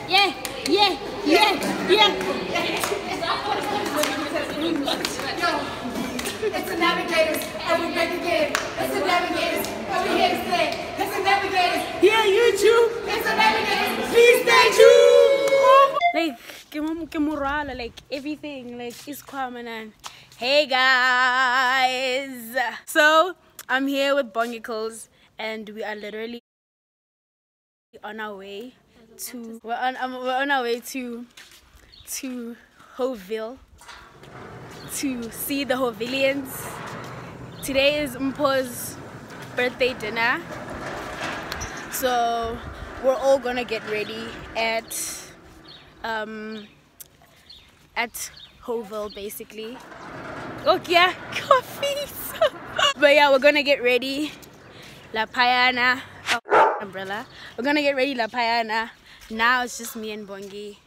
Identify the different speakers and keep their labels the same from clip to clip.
Speaker 1: Yeah, yeah, yeah, yeah.
Speaker 2: It's the Navigators, and we back again. It's the Navigators, and we here to stay. It's the Navigators.
Speaker 1: Yeah, YouTube.
Speaker 2: It's the Navigators.
Speaker 1: Please stay tuned. Like everything, like is common. And hey guys, so I'm here with Bongicles, and we are literally on our way to we're on our way to Hoville to see the Hovillians. Today is Mpo's birthday dinner, so we're all gonna get ready at Hoville basically. Okay, coffee. But yeah, we're gonna get ready. La Payana. Umbrella. We're gonna get ready La Payana. Now it's just me and Bongi.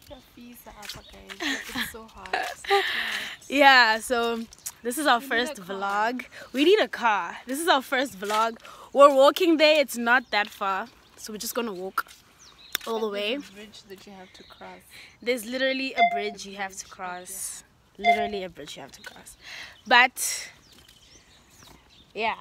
Speaker 2: It's so hot.
Speaker 1: Yeah, so this is our first vlog. We need a car. This is our first vlog. We're walking there. It's not that far, so we're just gonna walk all the way.
Speaker 2: There's a bridge that you have to cross.
Speaker 1: There's literally a bridge you have to cross. Literally a bridge you have to cross. But yeah.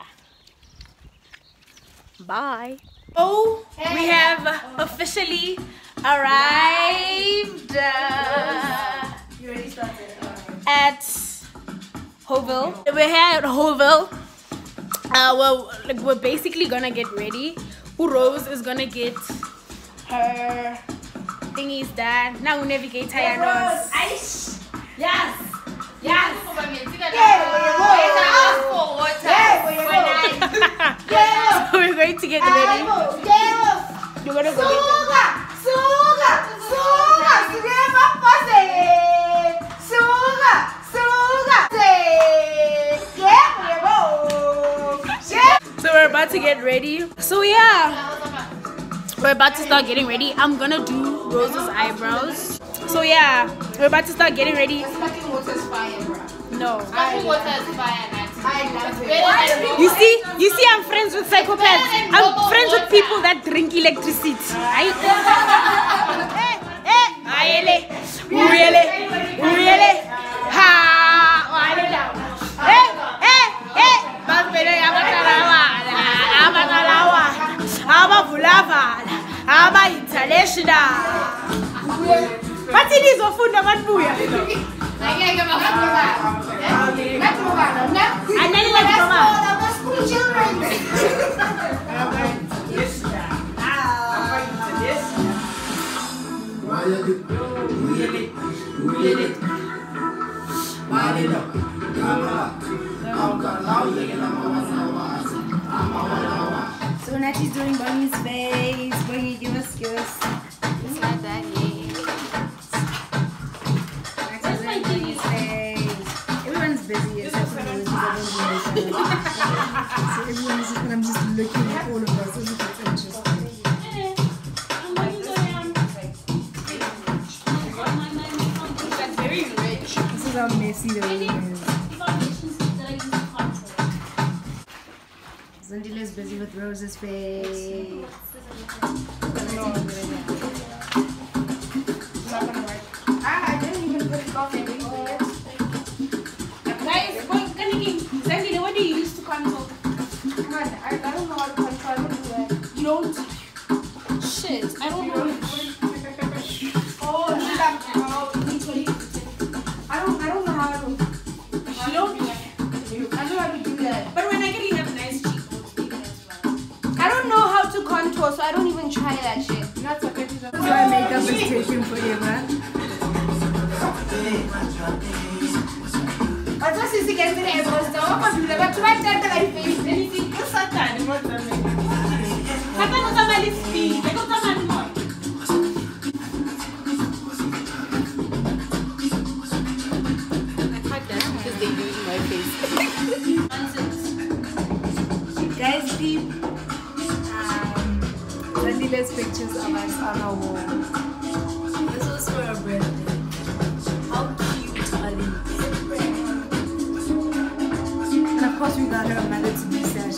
Speaker 1: Bye. Oh, we have officially arrived
Speaker 2: You already started.
Speaker 1: at Hoville. We're here at Hoville. We're basically gonna get ready. Rose is gonna get her thingies done. Now we navigate Tayanos.
Speaker 2: Yes. Yes.
Speaker 1: So we're going to get ready. You're gonna go get So we're about to get ready. So yeah, we're about to start getting ready. I'm gonna do Rose's eyebrows. So yeah, we're about to start getting ready.
Speaker 2: Fucking water is fire, bro.
Speaker 1: No.
Speaker 2: Fucking water is fire, I love it.
Speaker 1: You see, I'm friends with psychopaths. I'm friends with people that drink electricity. Right? Really? So now she's doing Bonnie's face. Bonnie, give us kiss.
Speaker 2: It's not that yet.
Speaker 1: That's my Bonnie's face. Everyone's busy except for me because I don't do this. So everyone is just, I'm just looking at all of us. This is what's interesting.
Speaker 2: Very rich.
Speaker 1: This is how messy the room is. Zandila's busy with Rose's face.
Speaker 2: I didn't even put coffee in it.
Speaker 1: Guys, Zandila, what do you use to control?
Speaker 2: Come on, I don't know how to control it.
Speaker 1: You don't? Shit, I don't know.
Speaker 2: I don't know how to.
Speaker 1: You don't?
Speaker 2: I know how to do that.
Speaker 1: But when I get you have nice cheekbones, even as well.
Speaker 2: I don't know how to contour, so I don't even try that shit. Not okay.
Speaker 1: My makeup is taking forever.
Speaker 2: I just see again the eyebrows down. What do you do? But try that I face.
Speaker 1: Anything you sat down, what's the name? Hapa na kama listi, iko kama ni mo.
Speaker 2: Because they do it in my face.
Speaker 1: Guys, deep. Zandila's pictures of us on our wall. This was for her birthday. How cute are these? And of course, we got her a mother to be sash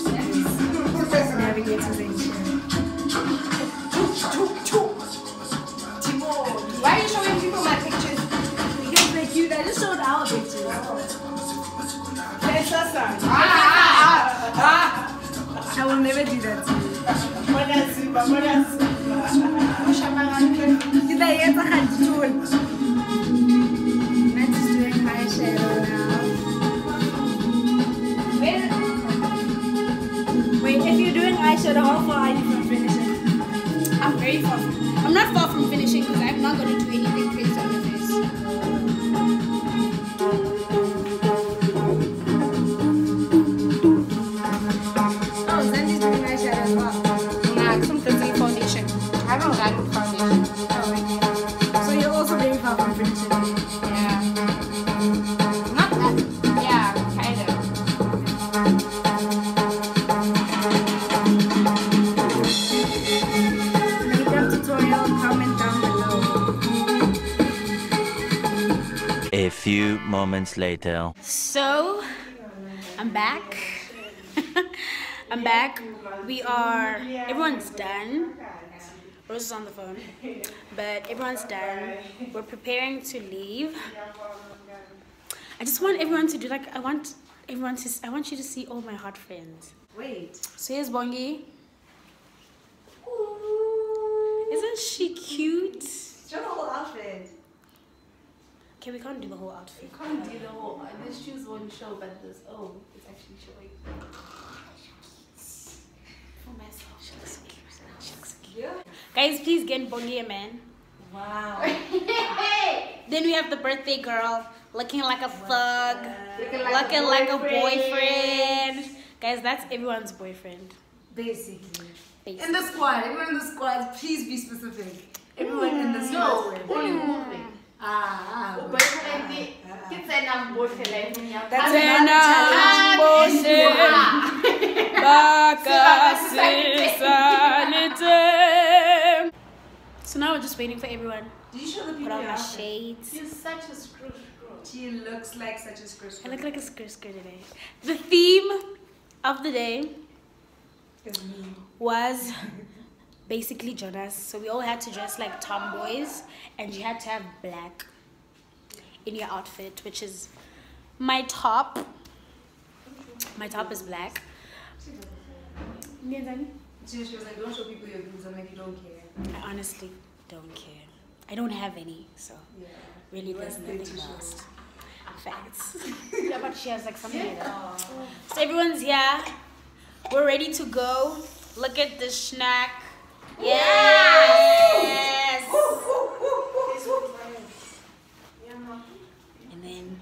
Speaker 1: because navigators ain't shit. I will never do that. Did I ever had to do it? Matt is doing eyeshadow now. Wait, if you're doing eyeshadow, how far are you from finishing? I'm very far from. I'm not far from finishing because I'm not going to do anything crazy on the face. Oh, Zandy's doing eyeshadow as well. Nah, because I'm cleansing foundation. I don't like foundation. Oh, okay. So you're also very far from finishing.
Speaker 2: Yeah. Not that. Yeah, kind of.
Speaker 1: Makeup tutorial, comment down below.
Speaker 3: A few moments later.
Speaker 1: So, I'm back. I'm back. Everyone's done. Rose is on the phone. But everyone's done. We're preparing to leave. I just want everyone to do I want you to see all my hot friends.
Speaker 4: Wait.
Speaker 1: So here's Bongi. Isn't she cute?
Speaker 4: Show the whole outfit.
Speaker 1: Okay, we can't do the whole outfit.
Speaker 2: You can't do the whole. This shoes won't show, but this. Oh, it's actually showing. For myself.
Speaker 1: She looks so cute. She looks so cute.
Speaker 4: Yeah.
Speaker 1: Guys, please get Bongi a man.
Speaker 4: Wow.
Speaker 1: Then we have the birthday girl looking like a thug,
Speaker 2: Looking like a
Speaker 1: boyfriend. Guys, that's everyone's boyfriend.
Speaker 4: Basically.
Speaker 1: Basically.
Speaker 4: In the squad, everyone in the squad, please be specific. Everyone in the
Speaker 2: No,
Speaker 4: squad.
Speaker 2: only moving. Boyfriend, kids say I'm boyfriend.
Speaker 4: That's
Speaker 1: So now we're just waiting for everyone.
Speaker 4: Did you show the
Speaker 1: Put
Speaker 4: people
Speaker 1: on
Speaker 4: your
Speaker 1: my
Speaker 4: outfit?
Speaker 1: shades.
Speaker 2: You're such a screw.
Speaker 4: She looks like such a screw.
Speaker 1: I look like a skirt today. The theme of the day was basically Jonas. So we all had to dress like tomboys, and you had to have black in your outfit, which is my top. My top is black.
Speaker 4: She was like, don't show people your boobs. I'm like, you don't care.
Speaker 1: I honestly don't care. I don't have any, so
Speaker 4: Yeah.
Speaker 1: really
Speaker 4: You
Speaker 1: there's
Speaker 4: weren't there
Speaker 1: nothing
Speaker 4: to show.
Speaker 1: lost. Facts. Yeah, but she has like something like that. So everyone's here. We're ready to go. Look at the snack. Yes. And then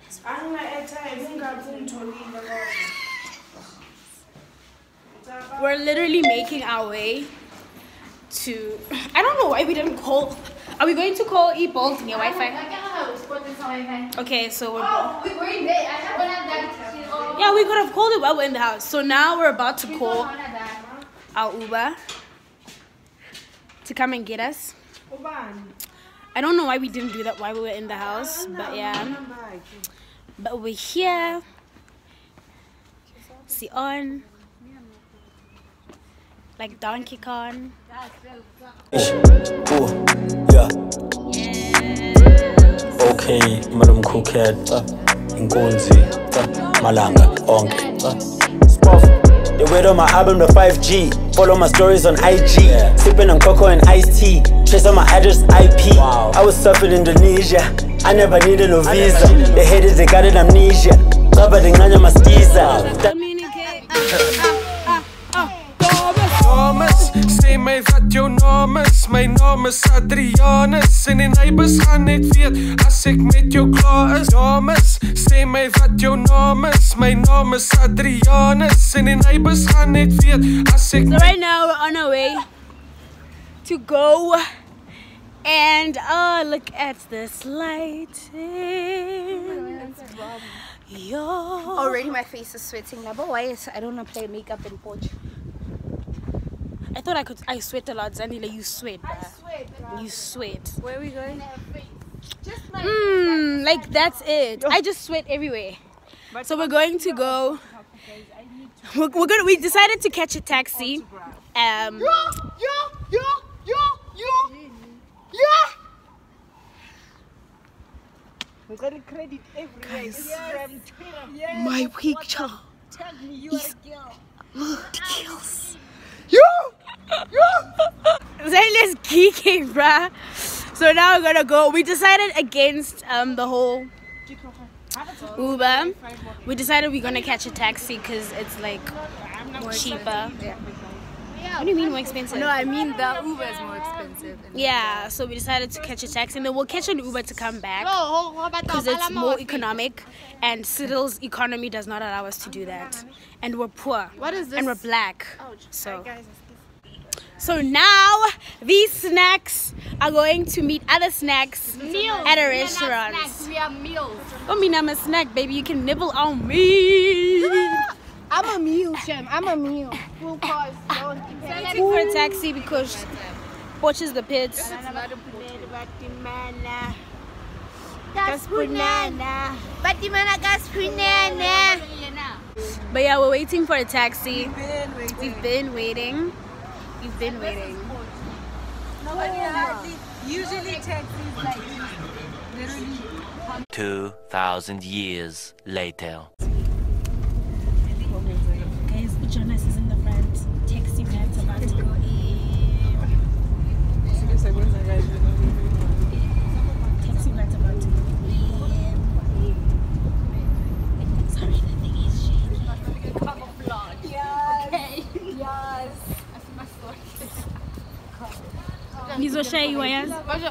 Speaker 1: we're literally making our way to. I don't know why we didn't call. Are we going to call eBolt near Wi-Fi? Okay, so we're.
Speaker 2: Oh, we're going there. I have one of that.
Speaker 1: Yeah, we could have called it while we're in the house. So now we're about to call our Uber to come and get us. I don't know why we didn't do that while we were in the house, but yeah. But we're here. See on. Like Donkey Kong.
Speaker 5: Oh, yeah. Okay, Madam Cookhead, Nkunzi, Malanga, onke. The word on my album, the 5G. Follow my stories on IG. Sipping on cocoa and iced tea. Trace on my address, IP. I was surfing Indonesia. I never needed no visa. The haters, they got an amnesia. Covered in Nanya Mastiza.
Speaker 1: Communicate.
Speaker 6: Thomas, sê my wat jou naam is. My naam is Adrianus. En die neighbors gaan net weet as ek met jou klaar is. Thomas, sê my wat jou naam is. My naam is Adrianus. En die neighbors gaan net weet as ek.
Speaker 1: So right now we're on our way to go, and oh, look at this lighting. Yo.
Speaker 2: Already my face is sweating now, but why is I don't want to play makeup in Porch?
Speaker 1: I thought I sweat a lot. Zanila, you sweat. You sweat.
Speaker 2: Where are we going? Just my
Speaker 1: Like that's it. I just sweat everywhere. So we're going to go. We decided to catch a taxi.
Speaker 7: We got a credit everywhere.
Speaker 1: My picture
Speaker 7: Tell me you are a girl.
Speaker 1: ridiculous. Zayla's geeking, bruh. So now we're gonna go. We decided against the whole Uber. We decided we're gonna catch a taxi because it's like cheaper. What do you mean more expensive?
Speaker 4: No, I mean the Uber is more expensive.
Speaker 1: Yeah, so we decided to catch a taxi and then we'll catch an Uber to come back because it's more economic, and Cyril's economy does not allow us to do that. And we're poor.
Speaker 4: What is this?
Speaker 1: And we're black. So now these snacks are going to meet other snacks at a restaurant.
Speaker 4: We are meals.
Speaker 1: I mean, I'm a snack, baby. You can nibble on me.
Speaker 2: I'm a meal, Shem. I'm a meal. Full course.
Speaker 1: Waiting for a taxi because watches the pits. But yeah, we're waiting for a taxi. We've been waiting. We've been waiting.
Speaker 7: Usually taxis like literally
Speaker 3: 2,000 years later.
Speaker 1: Guys, Jonas is in the front. Taxi man's about to go in. Taxi man's about to go in. Sorry, the thing is shaky. Nizoshayiwa yazi.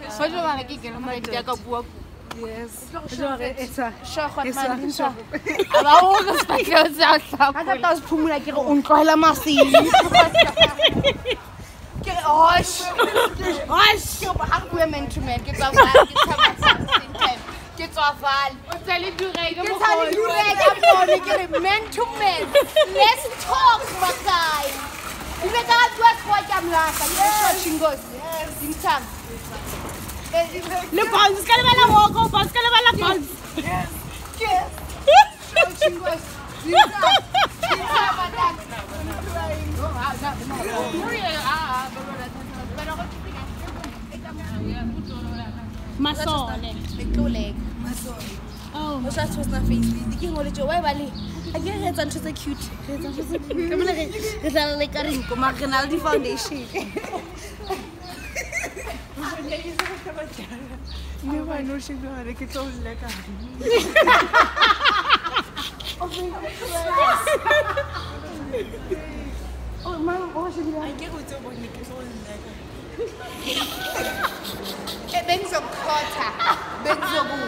Speaker 2: Let's talk, my guy. You better do what I'm like.
Speaker 1: Le bounce, kalabala walk, bounce, kalabala bounce.
Speaker 2: Yes.
Speaker 1: Masole. Oh.
Speaker 2: What's that was not face? You can hold it your way, Bali. I get heads on so cute. Come on, it's like a ring. Come on, Canaldi Foundation.
Speaker 7: no, I know she's going to get all like a
Speaker 2: Oh, Mom, oh, she
Speaker 7: I get with your body, it's all like
Speaker 2: a Benzo Carter. Benzo Boo.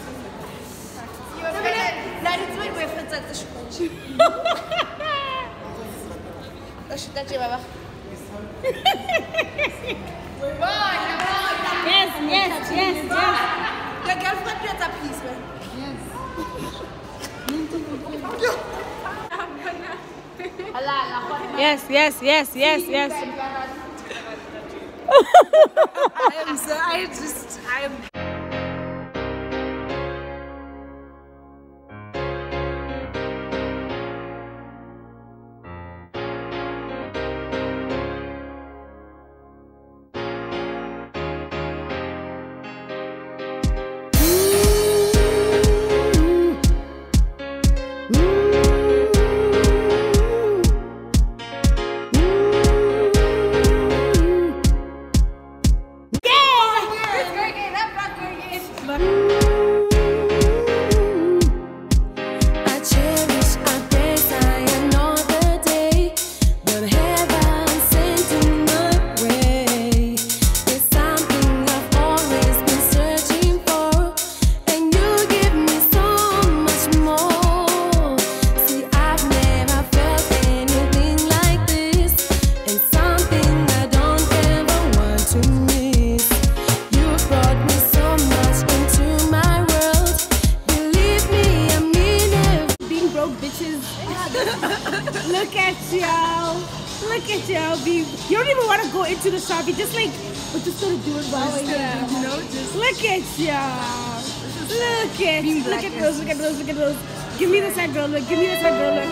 Speaker 2: That is my reference at the school.
Speaker 1: Yes.
Speaker 2: The girlfriend gets a piece, man.
Speaker 1: Yes.
Speaker 7: I am.
Speaker 1: Look at y'all. You don't even want to go into the shop. You just like, we're just gonna do it while we're here.
Speaker 7: You know, just
Speaker 1: Look at y'all. Look at those. Give me the side girl look. Give me the side girl look.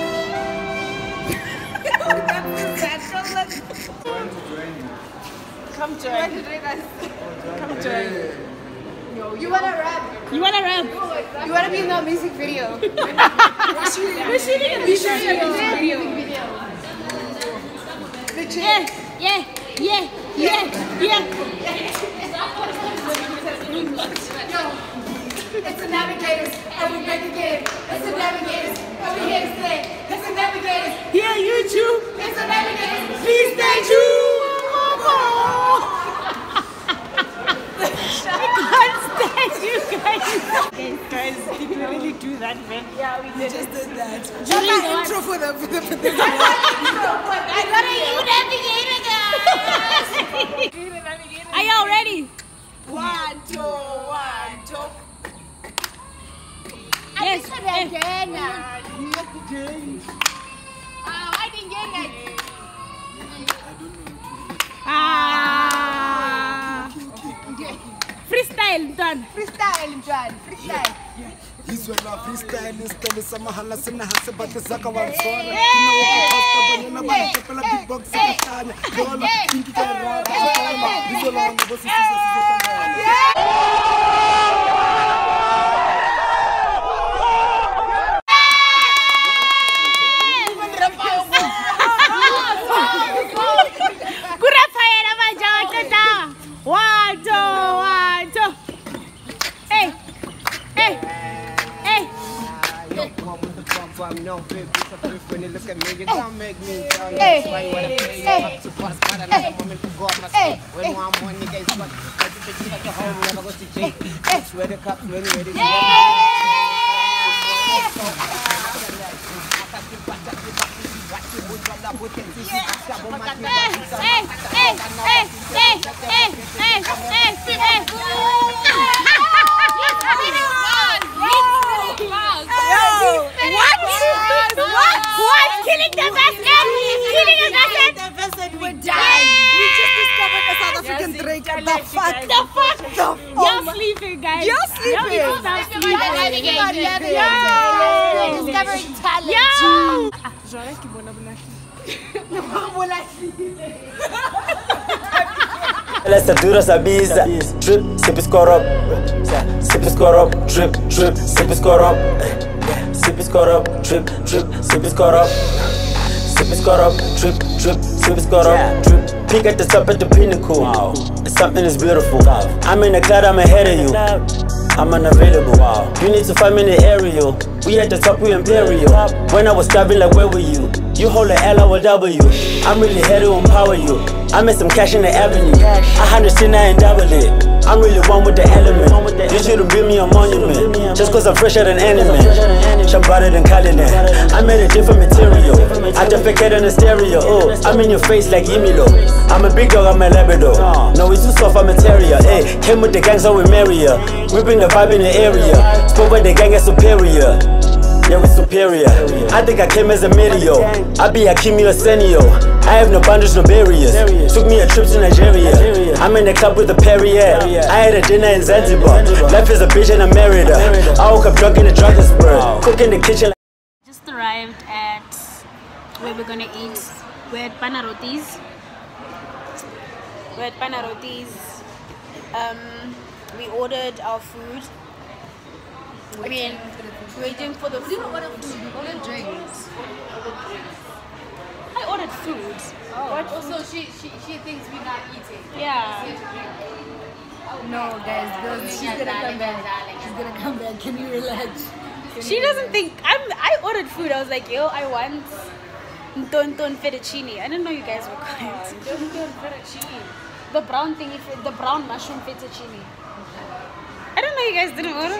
Speaker 7: come join. Come join.
Speaker 4: You wanna rap?
Speaker 1: You wanna rap?
Speaker 4: You wanna be in that music video?
Speaker 1: We're shooting a music video.
Speaker 2: Yeah, yeah, yeah, yeah, yeah.
Speaker 4: It's the Navigators, and we make a game. It's the Navigators, and we here to stay. It's the Navigators.
Speaker 1: Yeah, YouTube.
Speaker 4: It's the Navigators.
Speaker 1: Please stay true. I can't stand you guys. Guys, did we really do that, man?
Speaker 7: Yeah, we just did that.
Speaker 1: During the
Speaker 7: Intro for the
Speaker 2: I got a new navigator, guys.
Speaker 1: Are y'all ready?
Speaker 7: 1, 2, 1, 2.
Speaker 1: Yes.
Speaker 2: I didn't get it.
Speaker 1: Freestyle done.
Speaker 7: Freestyle, John. Freestyle.
Speaker 8: Izwela freestyle isicelo samahala sinahase bathe zaka wansona beatbox ekhanya dola into rara zona izolanga bosisiza
Speaker 9: No big when you look at me, you don't make me tell you that's why you wanna play you have to pass by another moment to go my sleep. When one morning you guys got you like your home never goes to jail. That's where the cops when ready to
Speaker 1: What? Killing the basket? Killing the basket?
Speaker 7: We're done. We just discovered a South African drink. The fuck?
Speaker 1: Y'all sleeping, guys.
Speaker 7: You're sleeping.
Speaker 1: Y'all stop sleeping.
Speaker 2: Discovering talent.
Speaker 1: Yo!
Speaker 5: Let's do this a visa. Drip, sip is caught up. Sip is caught up. Drip, drip, sip is caught up. Sip is caught up. Drip, drip, sip is caught up. Sip is caught up. Drip, drip, sip is caught up. Drip. Peek at the top at the pinnacle. Wow. Something is beautiful. I'm in the cloud, I'm ahead of you. I'm unavailable. Wow. You need to find me in the area. We at the top, we imperial. When I was driving, like where were you? You hold the L, I will W. I'm really here to empower you. I made some cash in the avenue. I understand I ain't double it. I'm really one with the element. You shouldn't build me a monument. Just cause I'm fresher than anime. Shambada than Kalina. I made a different material. I defecate on the stereo. Oh, I'm in your face like Yimilo. I'm a big dog, I'm a Labrador. No, we too soft, I'm a terrier. Hey, came with the gang, so we marry her. We bring the vibe in the area. Spoke with the gang as superior. Yeah, we superior. I think I came as a meteor. I be Akimi or Senio. I have no boundaries, no barriers. Took me a trip to Nigeria. I'm in the club with the Perrier. I had a dinner in Zanzibar. Life is a bitch and I married her. I woke up drunk in the Johannesburg. Cook in the kitchen.
Speaker 1: Just arrived at where we're gonna eat. We're at Panarotis. We're at Panarotis. We ordered our food. I mean, waiting for the food. We didn't order food, we ordered drinks. I ordered food.
Speaker 4: Oh. But also she thinks we're not eating.
Speaker 1: Yeah.
Speaker 2: No, guys, she's gonna come back. She's gonna come back. Can you relax?
Speaker 1: She doesn't think I ordered food. I was like, yo, I want Ntonton fettuccine. I didn't know you guys were quiet.
Speaker 4: Ntonton fettuccine.
Speaker 1: The brown thing, the brown mushroom fettuccine. I don't know you guys didn't order.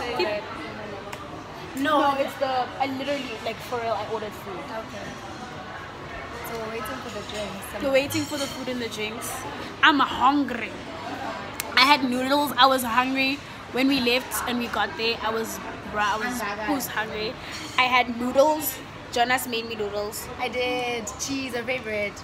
Speaker 1: No, it's I literally, like, for real, I ordered food.
Speaker 4: Okay. So we're waiting for the drinks.
Speaker 1: We're waiting for the food and the drinks. I'm hungry. I had noodles. I was hungry when we left and we got there. Who's hungry? I had noodles. Jonas made me noodles.
Speaker 4: I did. Cheese, her favorite.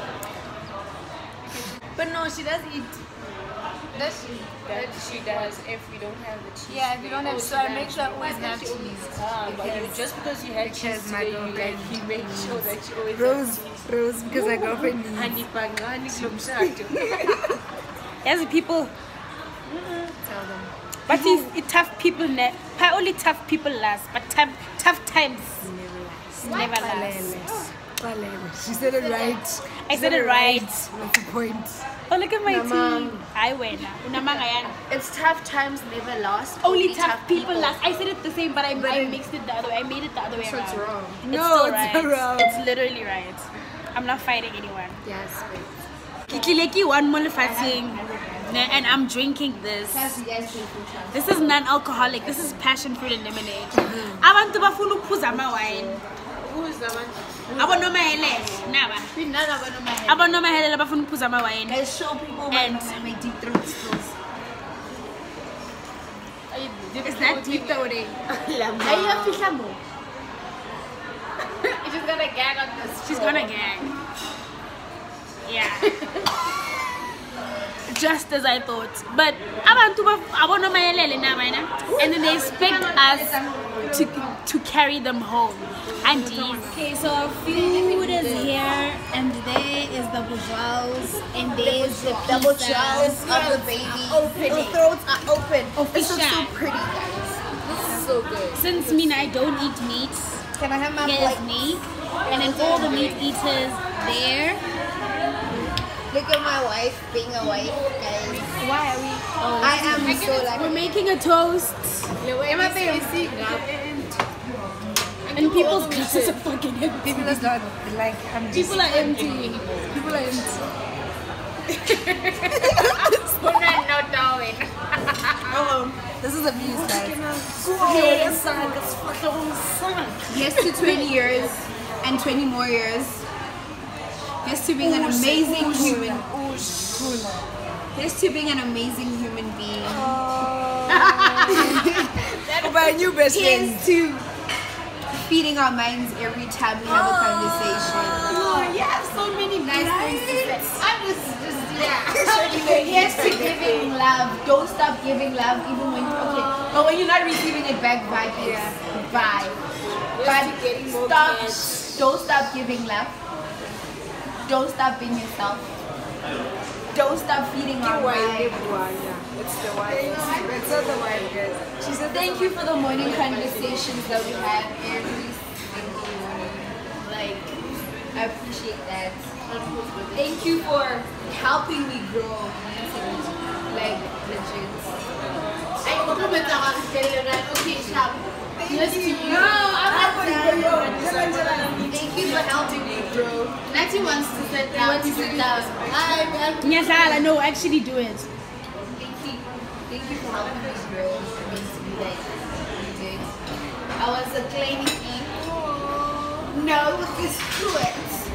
Speaker 4: But no, she does eat. Does she? That she does if we don't have the cheese.
Speaker 2: Yeah, if you don't have, so I make sure I always have cheese.
Speaker 4: Just because you had cheese today, you make sure that you always
Speaker 7: Rose, because my girlfriend needs.
Speaker 1: Yes, people.
Speaker 4: Tell them.
Speaker 1: But it's tough people only tough people last, but tough times never last.
Speaker 7: She said it right.
Speaker 1: I said it right.
Speaker 7: What's the point?
Speaker 1: Oh, look at my team. I win.
Speaker 2: It's tough times never last.
Speaker 1: Only tough people last. I said it the same, but I mixed it the other way. I made it the other way around.
Speaker 2: It's wrong.
Speaker 7: No,
Speaker 1: It's
Speaker 7: it's
Speaker 1: still right.
Speaker 7: wrong.
Speaker 1: It's literally right. I'm not fighting anyone.
Speaker 2: Yes.
Speaker 1: Kikileki one more fighting, and I'm drinking this. This is non-alcoholic. This is passion fruit and lemonade. Abantu bafuna ukuphuza ama wine. Abonomahele bafuna ukuphuza ama wine.
Speaker 2: I show people my deep throat skills.
Speaker 1: Is that deep throating?
Speaker 2: Are you a fishamo? You're just gonna gag on this.
Speaker 1: She's gonna gag. Yeah. Just as I thought. But and then they expect us to carry them home. And
Speaker 2: Okay, so our food is here, and there is the bourgeois, and there is the double jaws of the baby. The throats are open. This looks so pretty, guys. This is so good.
Speaker 1: Since I don't eat meat,
Speaker 2: Can I have my
Speaker 1: here's
Speaker 2: plate?
Speaker 1: me. And then all the meat eaters there.
Speaker 2: Look at my wife being a wife, guys.
Speaker 1: Why are we? Oh,
Speaker 2: I am so like.
Speaker 1: we're making a toast. And people's glasses are fucking empty.
Speaker 7: People are not like I'm just.
Speaker 1: People are empty.
Speaker 7: People are empty. This is abuse, guys.
Speaker 2: Yes to 20 years and 20 more years. Yes to being an amazing human. Yes to being an amazing human being.
Speaker 7: My new best friend.
Speaker 2: Here's to feeding our minds every time we have a conversation.
Speaker 1: Oh, you have so many nice things to say.
Speaker 2: I'm just Here's to giving love. Don't stop giving love even when but when you're not receiving it back, bye. Bye. But don't stop giving love. Don't stop being yourself. Don't stop feeding our mind.
Speaker 7: It's the wife. It's not the wife, guys.
Speaker 2: She said, thank you for the morning conversations that we had every single morning. Like, I appreciate that. Thank you for helping me grow mentally. Like, legit. Yes to you. No, I'm not Thank you for helping me grow. Natty wants to sit down.
Speaker 1: Nyazala, no, actually do it.
Speaker 2: Thank you for helping me grow. It means to be like you did. I was a cleaning ink. No, it's good.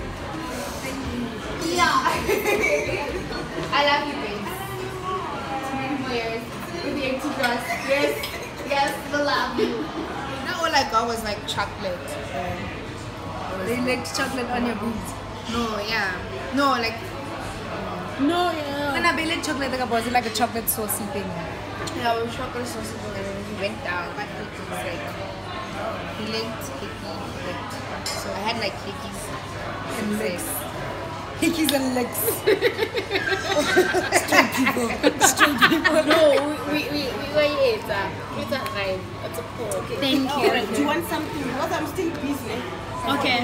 Speaker 2: Yeah. I love you, babe. 20 more years with the empty glass. Yes, we love you.
Speaker 7: Not all I got was like chocolate. They licked chocolate on your boobs.
Speaker 2: No, yeah. No, like.
Speaker 1: No, yeah.
Speaker 7: When I licked chocolate, was it like a chocolate saucy thing?
Speaker 2: Yeah, we chocolate sauce and he went down. But he was like. He licked, licked. So I had like hickeys
Speaker 7: And licks. Hickeys and licks. Straight people.
Speaker 2: No, we were here. It's a rhyme. It's a poem. Okay.
Speaker 1: Thank you.
Speaker 7: Do you want something? Because I'm still busy.
Speaker 1: Okay.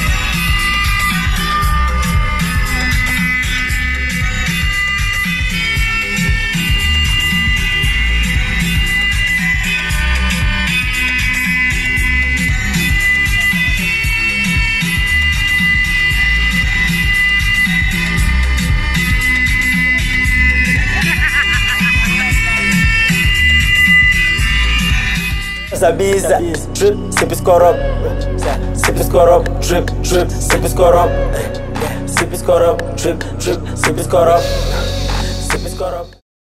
Speaker 5: Sabiza, drip, sip it, score up. Sip it, score up, drip, drip, sip it, score up. Sip it, score up, drip, drip, sip it, score up. Sip it, score up.